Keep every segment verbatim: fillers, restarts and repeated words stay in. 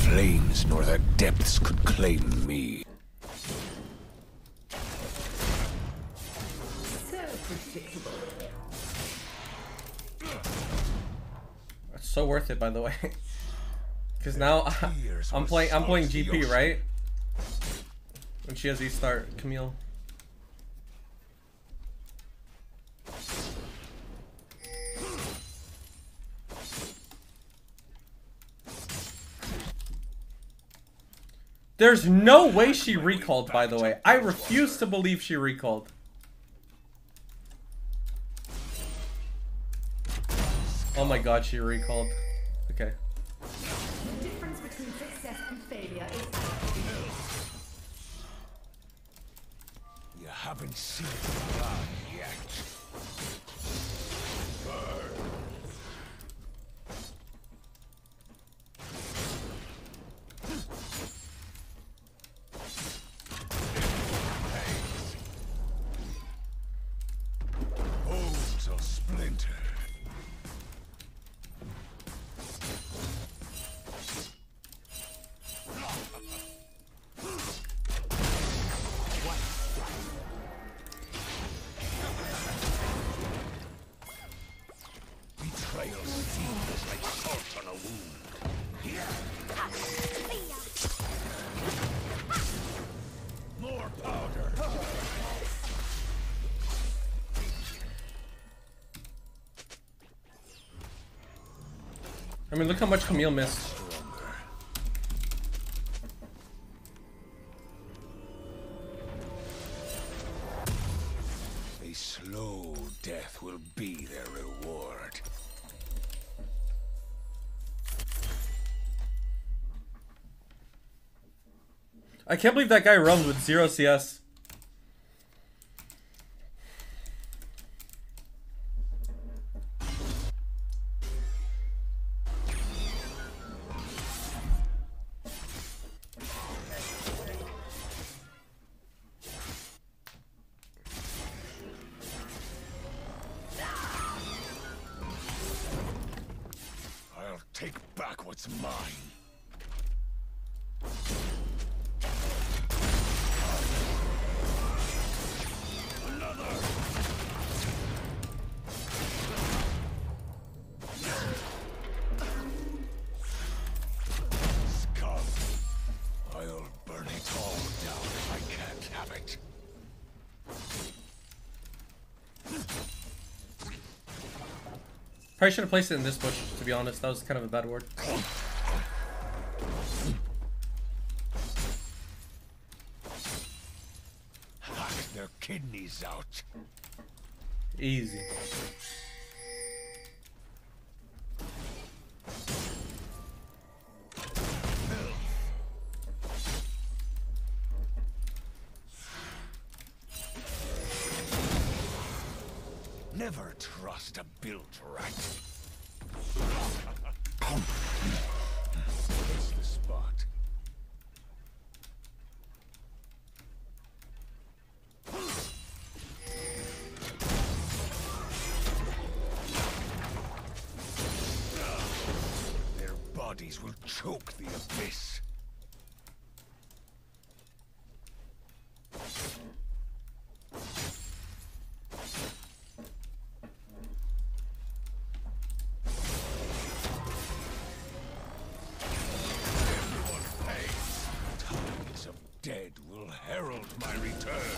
flames nor the depths could claim me. So predictable. It's so worth it, by the way. Because now I'm playing. I'm playing G P, right? When she has E start, Camille. There's no way she recalled, by the way. I refuse to believe she recalled. Oh my god, she recalled. Okay. The difference between success and failure is... You haven't seen the blood yet. Bones are splintered. Betrayal stings like salt on a wound. More powder. I mean, look how much Camille missed. A slow death will be their reward. I can't believe that guy roamed with zero C S. I'll take back what's mine. Scum. I'll burn it all down if I can't have it. Probably should have placed it in this bush, to be honest. That was kind of a bad word. Hack their kidneys out. Easy. Never trust a built rat. It's the spot. Their bodies will choke the abyss. Dead will herald my return.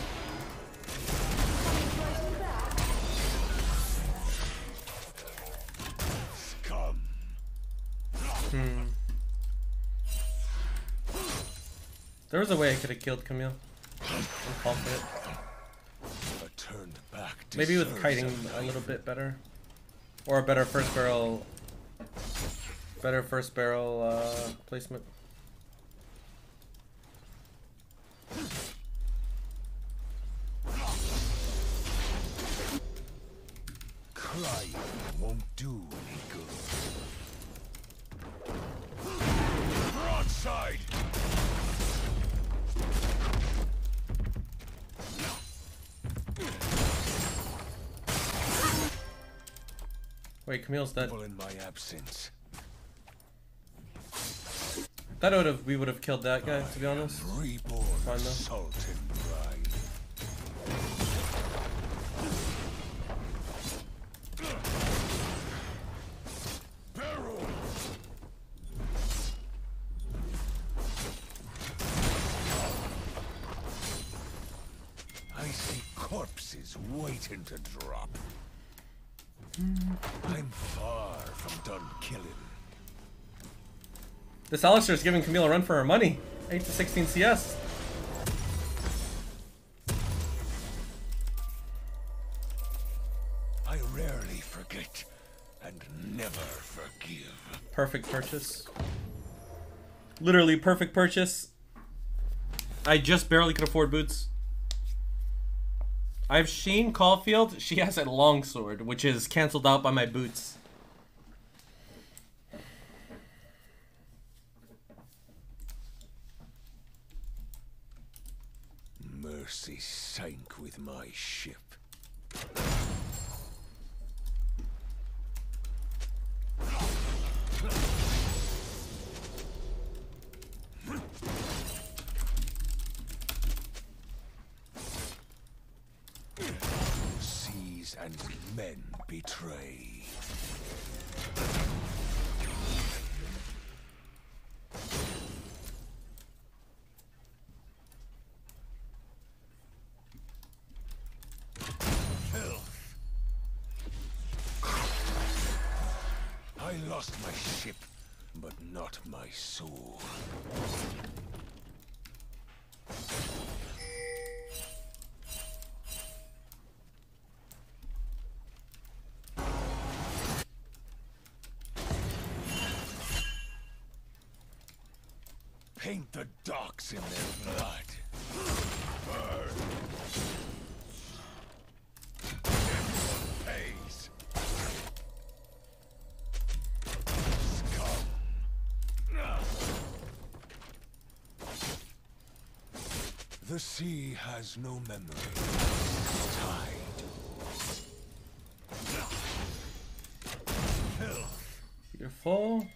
Scum. Hmm. There was a way I could have killed Camille. I'm confident. A turned back Maybe with deserves kiting a a little life. bit better. Or a better first barrel. Better first barrel uh, placement. Crying won't do any good. Broadside! Wait, Camille's dead. Well, in my absence. Thought it would have we would have killed that guy, to be honest. Reborn Fine, though. salt and brine. Barrel. I see corpses waiting to drop. I'm far from done killing. This Alistar's giving Camille a run for her money. eight to sixteen C S. I rarely forget and never forgive. Perfect purchase. Literally perfect purchase. I just barely could afford boots. I have Sheen Caulfield. She has a longsword, which is cancelled out by my boots. Mercy sank with my ship. Seas and men betray. I lost my ship, but not my soul. Paint the docks in their blood. Burn. Pays. The sea has no memory. Tide. Filth. Beautiful.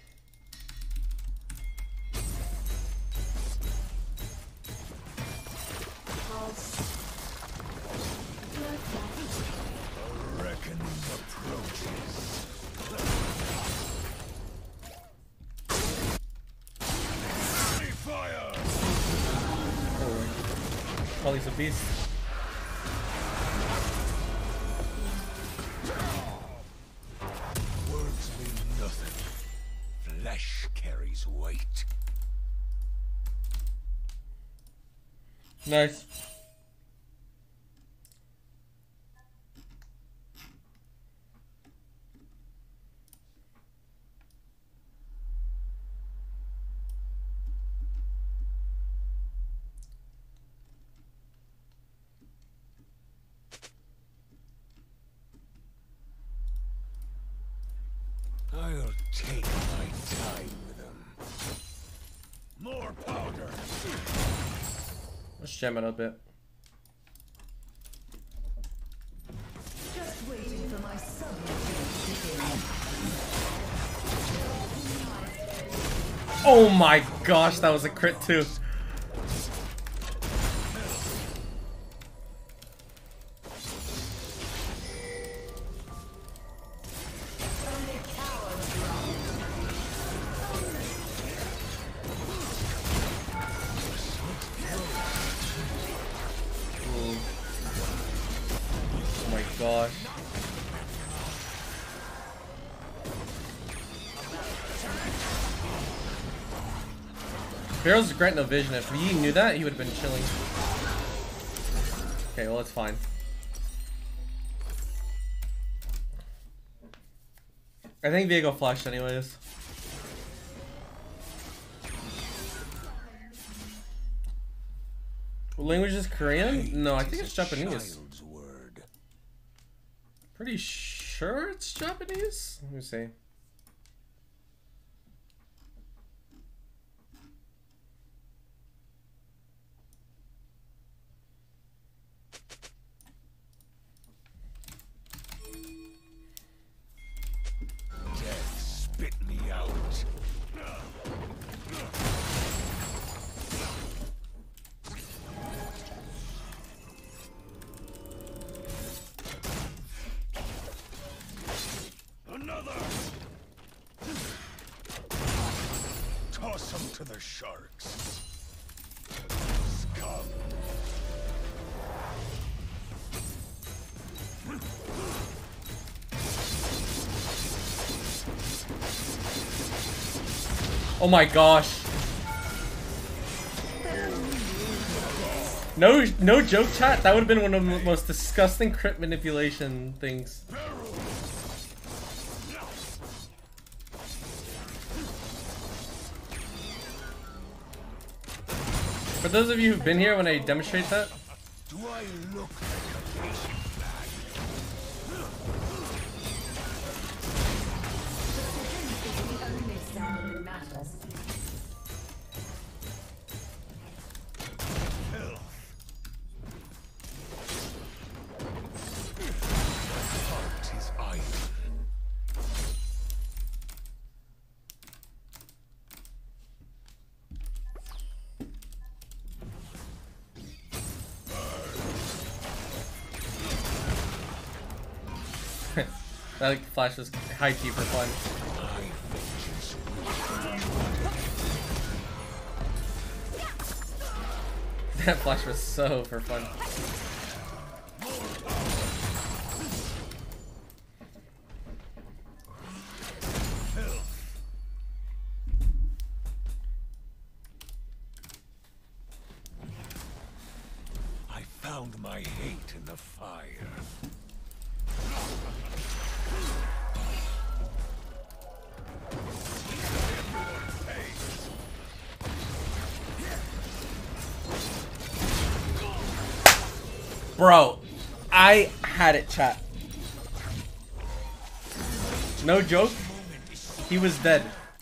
A reckoning approaches. Fire! Oh, he's a beast. Words mean nothing. Flesh carries weight. Nice. I'll take my time with them. More powder. Let's jam it a bit. Just waiting for my subject to begin. Oh my gosh, that was a crit too. Oh my gosh. Barrel's grant no vision. If he knew that, he would have been chilling. Okay, well, it's fine. I think Viego flashed anyways. What language is Korean? No, I think it's Japanese. Word. Pretty sure it's Japanese. Let me see. Death spit me out. Toss them to the sharks. Scum. Oh my gosh. No, no joke, chat. That would have been one of the most disgusting crit manipulation things. For those of you who've been here when I demonstrate that, do I look like a patient bag? The only sound that matters. Heart is iron. that like, flash was high key for fun. That flash was so for fun. I found my hate in the fire. Bro, I had it, chat. No joke, he was dead.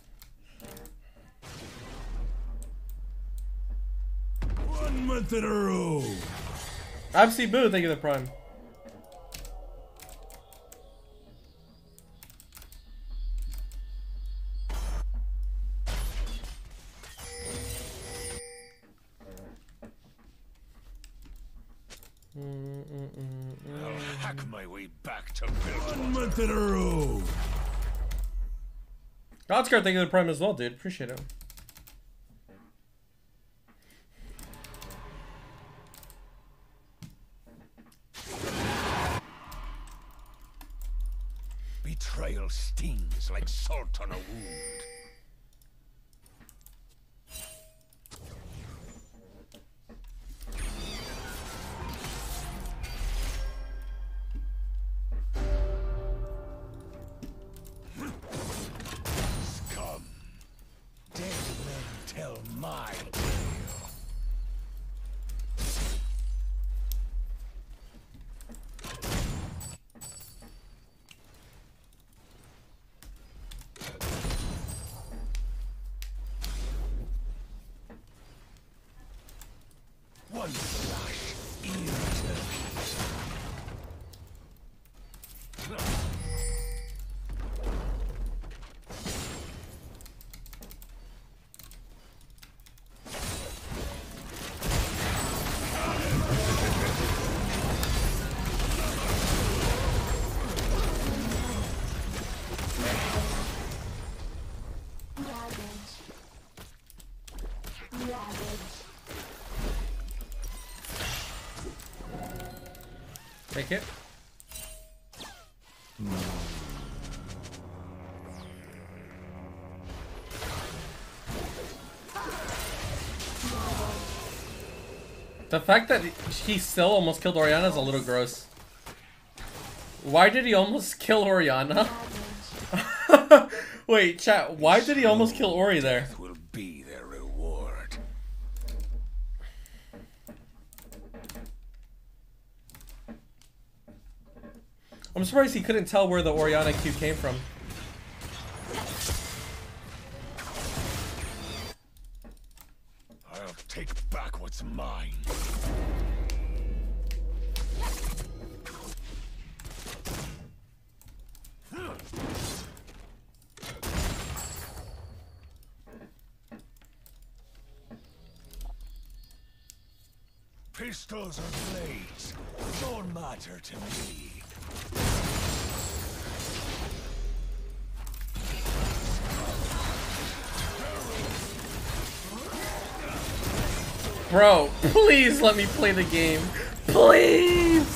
One month in a row. Absy Boo, thank you for the prime. I'll hack my way back to Bilgewater. One month in a row. Godsguard, thank you for the prime as well, dude. Appreciate it. Betrayal stings like salt on a wound. Scum. Dead men tell my tale. One flash, ear Take it. The fact that he still almost killed Orianna is a little gross. Why did he almost kill Orianna? Wait, chat, why did he almost kill Ori there? will be their reward. I'm surprised he couldn't tell where the Orianna Q came from. I'll take back what's mine. Pistols or blades don't matter to me. Bro, please let me play the game. Please!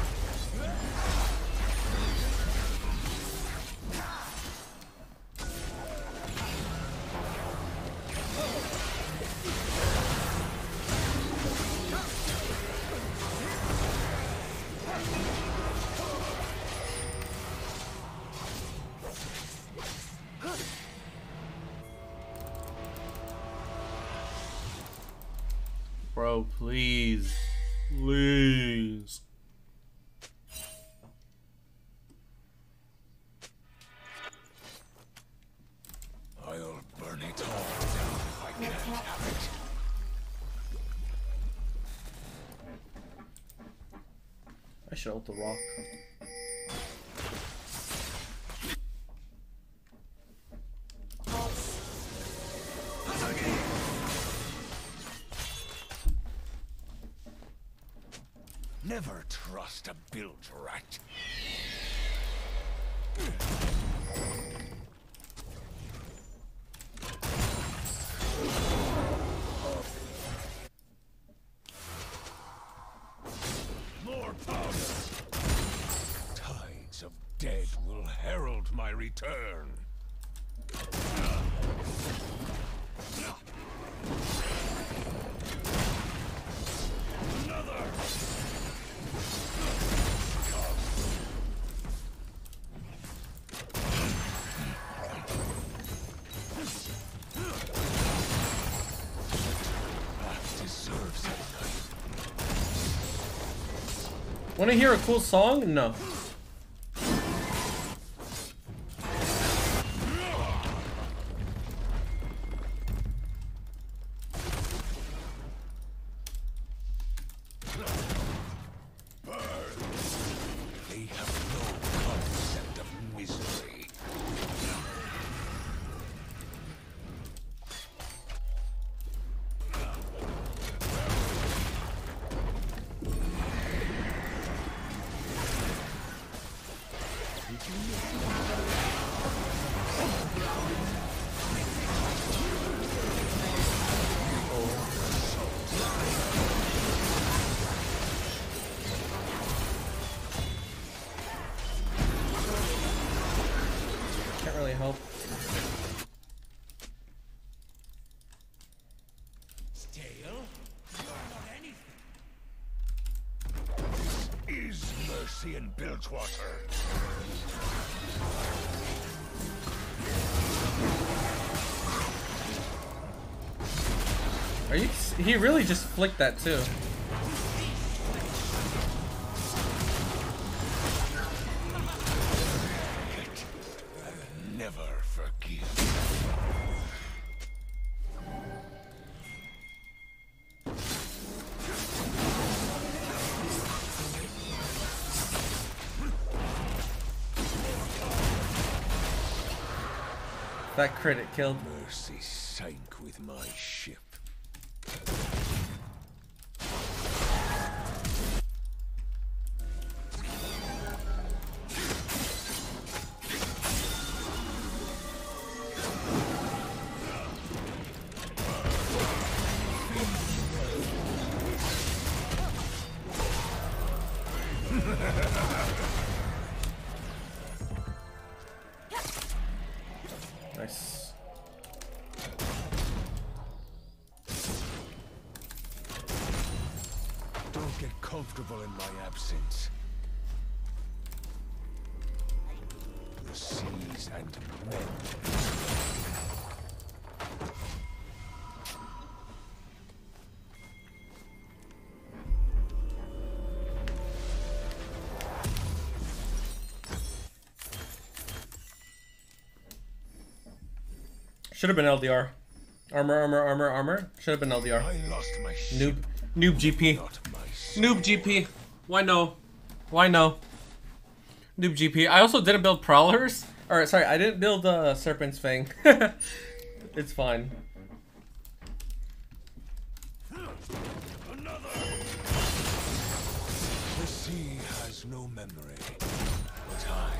Bro, please. Please. I'll burn it all down if I can't have it. I should ult the rock. Never trust a build rat. More powder. Tides of dead will herald my return. Another. Wanna hear a cool song? No. They have no concept of misery. Can't really help. Stale? You're not anything. This is mercy in Bilgewater. Are you? He really just flicked that too. Never forgive. That crit killed. Mercy sank with my ship. Nice. Don't get comfortable in my absence. The seas and men. Should have been L D R. Armor, armor, armor, armor. Should have been L D R. I lost my ship, Noob, noob G P. not my soul. Noob G P. Why no? Why no? Noob G P. I also didn't build Prowlers. Or sorry, I didn't build uh, Serpent's Fang. It's fine. Another. The sea has no memory, but I.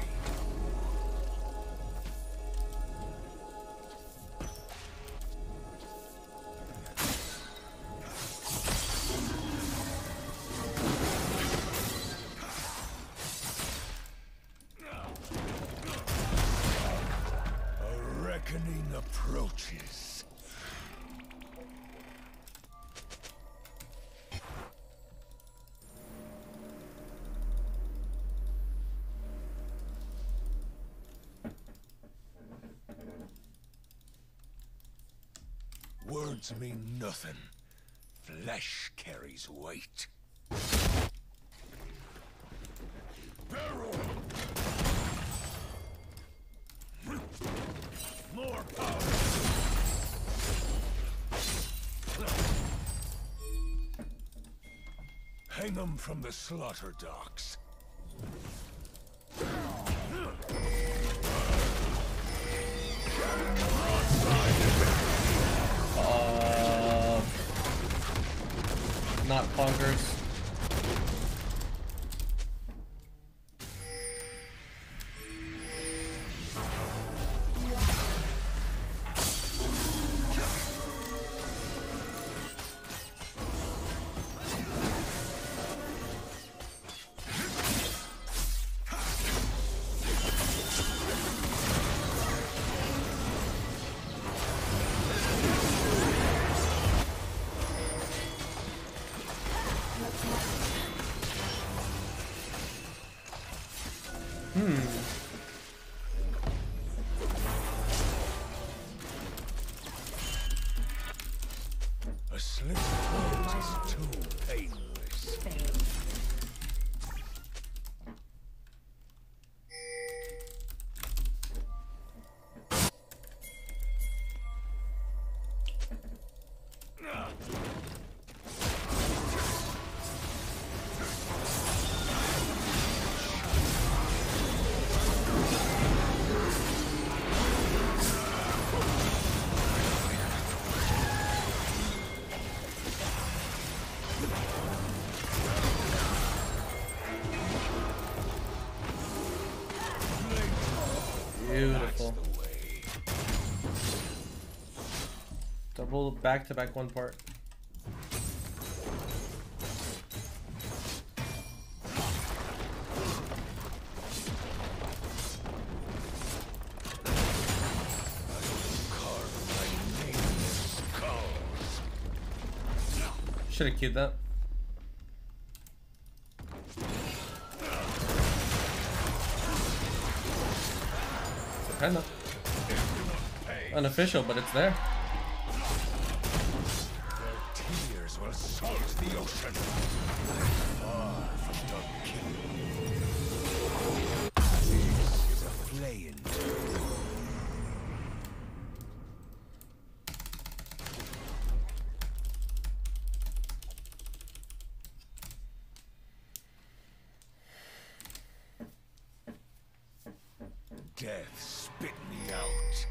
Words mean nothing. Flesh carries weight. Barrel. More power. Hang them from the slaughter docks. Uh, not bunkers. A slit throat is too painless. Beautiful. Double back to back one part. Should have queued that. Kinda unofficial, but it's there. Their tears will salt the ocean. Far from the king. This is a flaying. Death spit me out.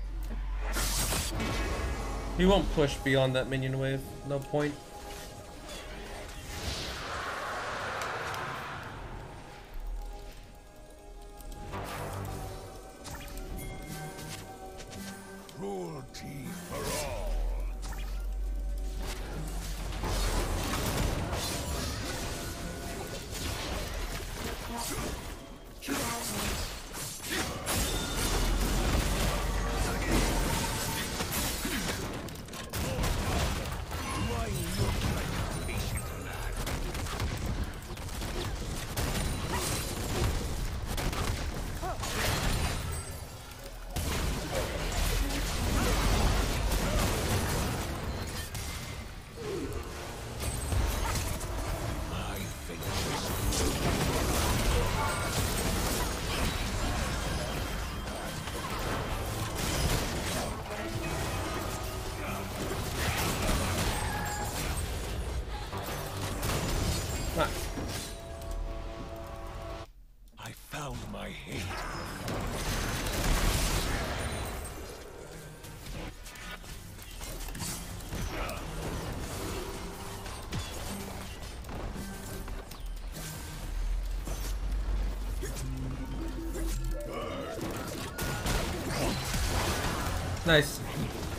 He won't push beyond that minion wave. No point. Cruelty for all. I found my hate. Nice.